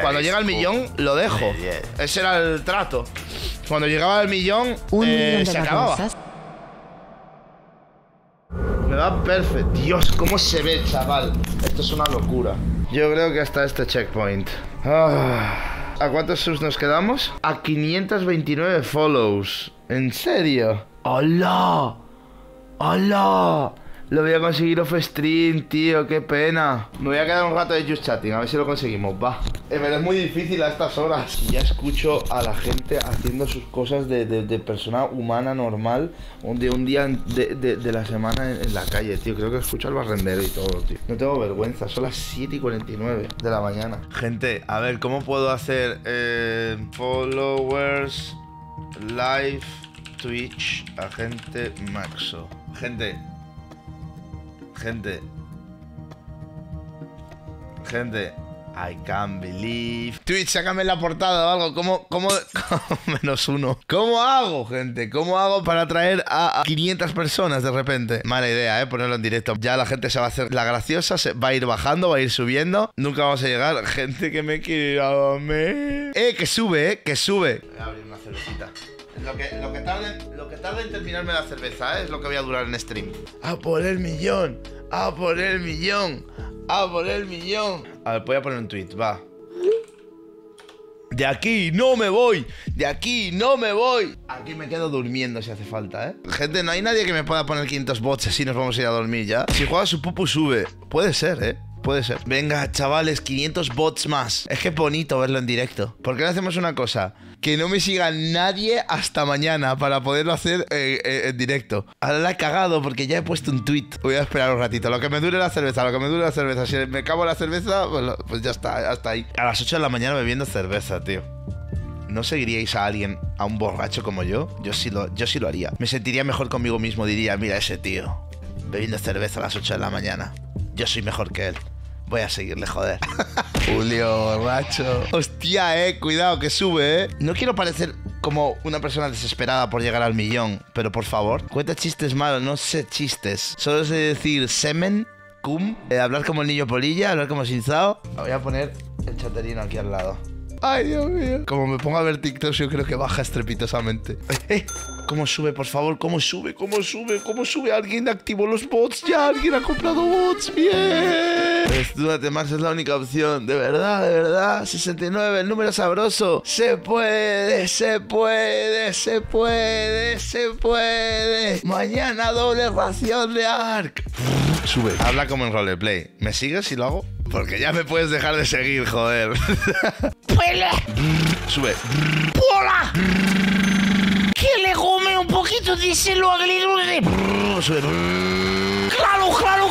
Cuando llega al millón, lo dejo. Ese era el trato. Cuando llegaba al millón, se acababa. Me va perfecto. Dios, cómo se ve, chaval. Esto es una locura. Yo creo que hasta este checkpoint. ¿A cuántos subs nos quedamos? A 529 follows. ¿En serio? ¡Hola! ¡Hola! Lo voy a conseguir off stream, tío, qué pena. Me voy a quedar un rato de just chatting, a ver si lo conseguimos, va. Pero es muy difícil a estas horas. Ya escucho a la gente haciendo sus cosas de persona humana normal, de un día de la semana en la calle, tío. Creo que escucho al barrendero y todo, tío. No tengo vergüenza, son las 7:49 de la mañana. Gente, a ver, ¿cómo puedo hacer followers live Twitch agente Maxo? Gente, I can't believe. Twitch, sácame la portada o algo. ¿Cómo? -1. ¿Cómo hago, gente? ¿Cómo hago para atraer a 500 personas de repente? Mala idea, ponerlo en directo. Ya la gente se va a hacer la graciosa, se va a ir bajando, va a ir subiendo. Nunca vamos a llegar. Gente que me quiere a mí. Que sube, que sube. Voy a abrir una cervecita. Lo que tarde en terminarme la cerveza, es lo que voy a durar en stream. ¡A por el millón! ¡A por el millón! ¡A por el millón! A ver, voy a poner un tweet, va. De aquí no me voy. De aquí no me voy. Aquí me quedo durmiendo si hace falta, Gente, no hay nadie que me pueda poner 500 bots así nos vamos a ir a dormir ya. Si juega su pupu sube. Puede ser, Puede ser. Venga, chavales, 500 bots más. Es que es bonito verlo en directo. ¿Por qué no hacemos una cosa? Que no me siga nadie hasta mañana para poderlo hacer en directo. Ahora la he cagado porque ya he puesto un tweet. Voy a esperar un ratito. Lo que me dure la cerveza, Si me acabo la cerveza, pues ya está, hasta ahí. A las 8 de la mañana bebiendo cerveza, tío. ¿No seguiríais a alguien, a un borracho como yo? Yo sí lo haría. Me sentiría mejor conmigo mismo. Diría, mira ese tío, bebiendo cerveza a las 8 de la mañana. Yo soy mejor que él. Voy a seguirle, joder. Julio, borracho. Hostia, cuidado, que sube, No quiero parecer como una persona desesperada por llegar al millón, pero por favor, cuenta chistes malos, no sé chistes. Solo sé decir semen, cum, hablar como el niño polilla, hablar como Shinzao. Voy a poner el chaterino aquí al lado. Ay, Dios mío. Como me ponga a ver TikTok, yo creo que baja estrepitosamente. ¿Cómo sube, por favor? ¿Cómo sube? Alguien activó los bots ya. Alguien ha comprado bots. Bien. Estúdate más, es la única opción. De verdad. 69, el número sabroso. Se puede. Mañana doble ración de ARK. Sube. Habla como en roleplay. ¿Me sigues si lo hago? Porque ya me puedes dejar de seguir, joder. Sube. ¡Hola! Que le come un poquito, díselo a Glirune. Sube. ¡Claro!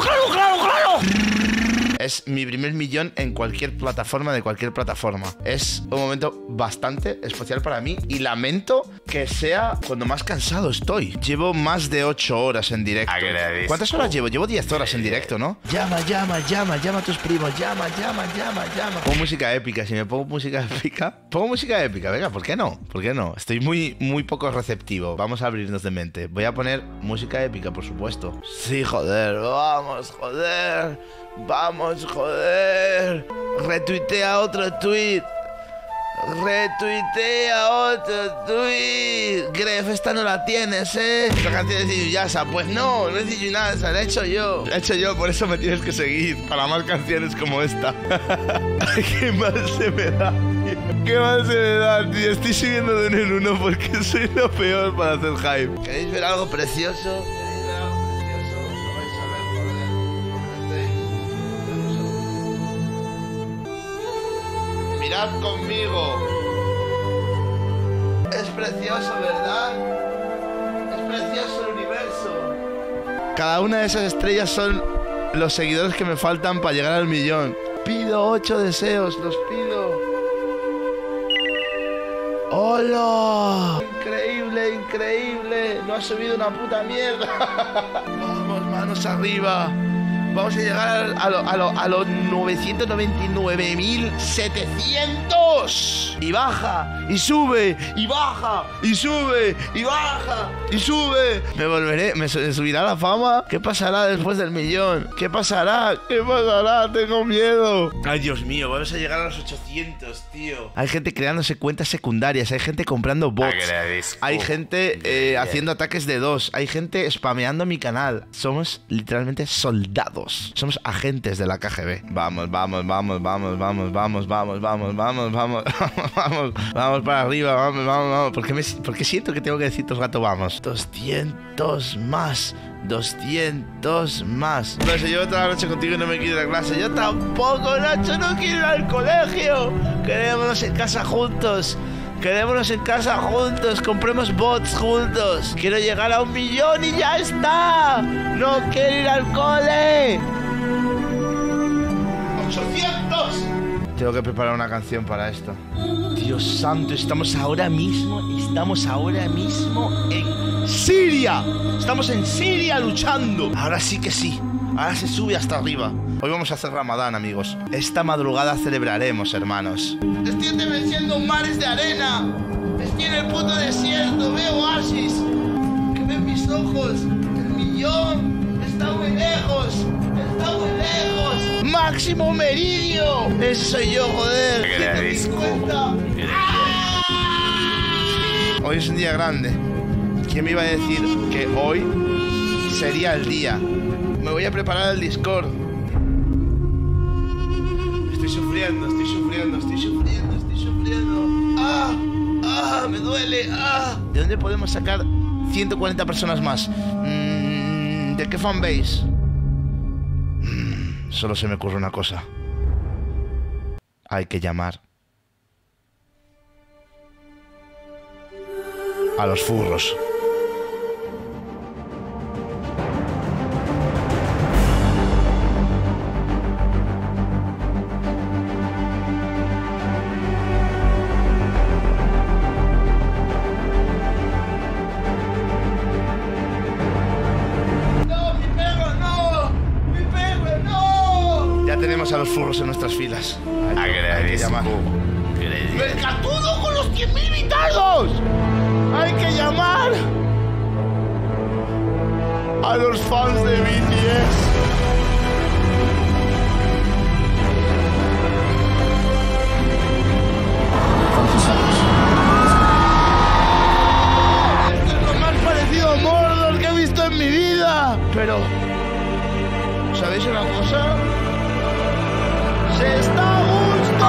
Es mi primer millón en cualquier plataforma, de cualquier plataforma. Es un momento bastante especial para mí y lamento que sea cuando más cansado estoy. Llevo más de 8 horas en directo. ¿Cuántas horas llevo? Llevo 10 horas en directo, ¿no? Llama a tus primos. Llama. Pongo música épica. Si me pongo música épica... Pongo música épica, venga, ¿por qué no? Estoy muy poco receptivo. Vamos a abrirnos de mente. Voy a poner música épica, por supuesto. Sí, joder. Vamos, joder. Retuitea otro tweet. Gref, esta no la tienes, Esta canción es de Yuyasa. Pues no es de Yuyasa, la he hecho yo. Por eso me tienes que seguir. Para más canciones como esta. Qué mal se me da, tío. Estoy subiendo de 1 en 1 porque soy lo peor para hacer hype. ¿Queréis ver algo precioso? Mirad conmigo. Es precioso, ¿verdad? Es precioso el universo. Cada una de esas estrellas son los seguidores que me faltan para llegar al millón. Pido 8 deseos, los pido. ¡Hola! Increíble. No ha subido una puta mierda. Vamos, manos arriba. Vamos a llegar a los 999.700. Y baja, y sube, y baja, y sube, y baja, y sube. Me volveré, me subirá la fama. ¿Qué pasará después del millón? ¿Qué pasará? ¿Qué pasará? Tengo miedo. Ay, Dios mío, vamos a llegar a los 800, tío. Hay gente creándose cuentas secundarias, hay gente comprando bots. Agradezco. Hay gente haciendo ataques de 2. Hay gente spameando mi canal. Somos literalmente soldados. Somos agentes de la KGB. Vamos, vamos, vamos, vamos, vamos, vamos, vamos, vamos, vamos, vamos, vamos, vamos para arriba, vamos, vamos, vamos. ¿Por qué siento que tengo que decir todo el rato vamos? 200 más. 200 más. No sé, llevo toda la noche contigo y no me quiero ir a clase. Yo tampoco, Nacho, no quiero ir al colegio. Quedémonos en casa juntos. Quedémonos en casa juntos. Compremos bots juntos. Quiero llegar a 1 millón y ya está. No quiero ir al cole. 800. Tengo que preparar una canción para esto. Dios santo, estamos ahora mismo en Siria. Estamos en Siria luchando. Ahora sí que sí. Ahora se sube hasta arriba. Hoy vamos a hacer Ramadán, amigos. Esta madrugada celebraremos, hermanos. Estoy atravesando mares de arena. Estoy en el puto desierto. Veo oasis. ¿Qué ven mis ojos? El millón. Está muy lejos. Está muy lejos. Máximo Meridio. Ese soy yo, joder. Agradezco. 150. Hoy es un día grande. ¿Quién me iba a decir que hoy sería el día? Me voy a preparar el Discord. Estoy sufriendo. ¡Ah! ¡Ah! ¡Me duele! ¡Ah! ¿De dónde podemos sacar 140 personas más? ¿De qué fanbase? Solo se me ocurre una cosa. Hay que llamar a los furros. Tenemos a los furros en nuestras filas. Hay que llamar. ¡Mercatudo con los 100.000 invitados! ¡Hay que llamar a los fans de BTS! Esto es lo más parecido a Mordor que he visto en mi vida. Pero, ¿sabéis una cosa? ¡Se está a gusto!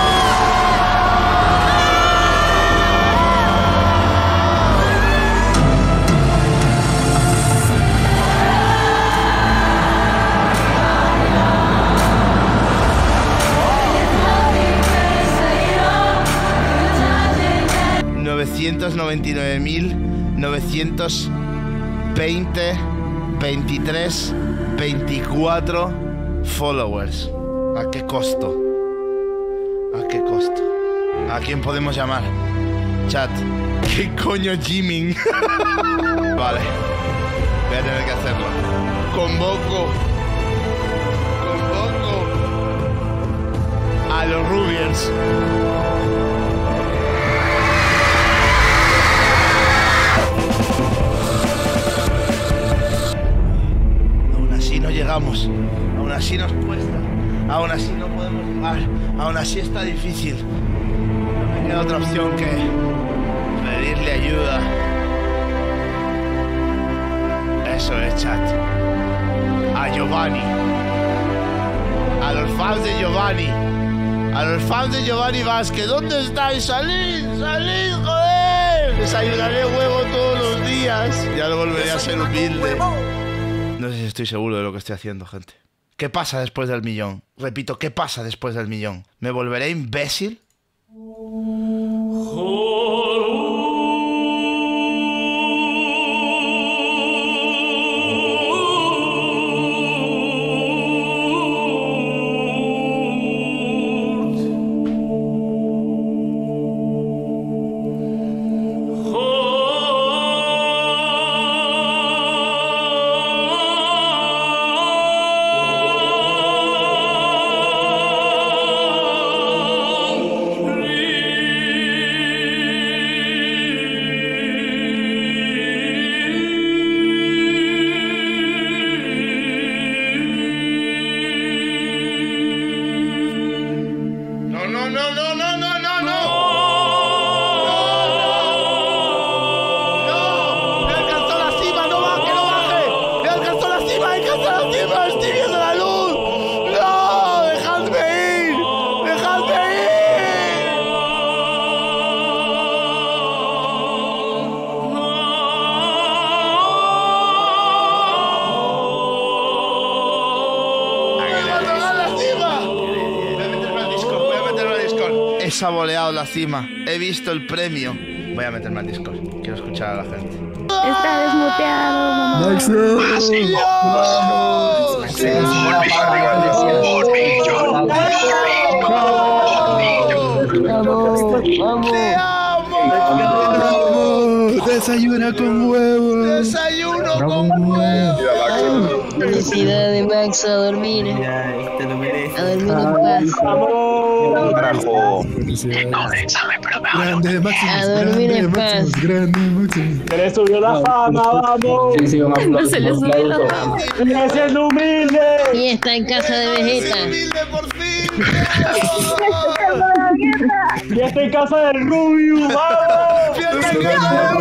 $999.920.23.24 followers. ¿A qué costo? ¿A qué costo? ¿A quién podemos llamar? Chat. ¿Qué coño Jimin? Vale. Voy a tener que hacerlo. Convoco a los Rubiers. Aún así no llegamos. Aún así nos cuesta. Aún así no podemos llegar. Aún así está difícil. No me queda otra opción que pedirle ayuda. Eso es, chat. A Giovanni. A los fans de Giovanni. A los fans de Giovanni Vázquez. ¿Dónde estáis? ¡Salid! ¡Salid, joder! Les ayudaré huevo todos los días. Ya lo volveré a ser humilde. No sé si estoy seguro de lo que estoy haciendo, gente. ¿Qué pasa después del millón? Repito, ¿qué pasa después del millón? ¿Me volveré imbécil? no, no, no, no, no, no, no. ¡No! ¡Me alcanzó la cima! ¡No baje, no baje! ¡Me alcanzó la cima! ¡Me alcanzó la cima! ¡Estoy viendo la luz! ¡No! ¡Dejadme ir! ¡Dejadme ir! He saboreado la cima. He visto el premio. Voy a meterme al Discord. Quiero escuchar a la gente. Está desmuteado, mamá. ¡Te amo! Desayuna con huevos. ¡Desayuno con huevos! Felicidades, Max, a dormir. Te lo mereces. A dormir en paz. Carajo. Grande Maximus. A dormir en paz. Grande Maximus. Se le subió la fama, vamos. No se le subió la fama. Sigue siendo humilde. Y está en casa de Vegeta. ¡Soy humilde por fin! Y está en casa del Rubio, vamos. ¡Fiesta en casa de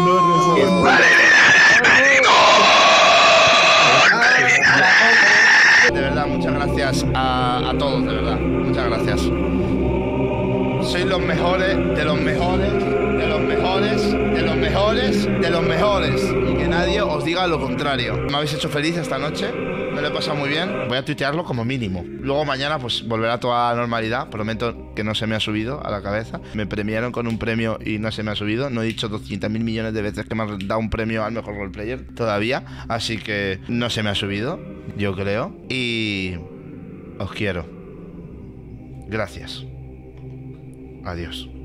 De verdad, muchas gracias a todos, de verdad. Muchas gracias. Sois los mejores, de los mejores, de los mejores, de los mejores, de los mejores. Y que nadie os diga lo contrario. Me habéis hecho feliz esta noche. Me lo he pasado muy bien. Voy a tuitearlo como mínimo. Luego mañana pues volverá toda la normalidad. Prometo que no se me ha subido a la cabeza. Me premiaron con un premio y no se me ha subido. No he dicho 200.000 millones de veces que me han dado un premio al mejor roleplayer todavía. Así que no se me ha subido, yo creo. Y os quiero. Gracias. Adiós.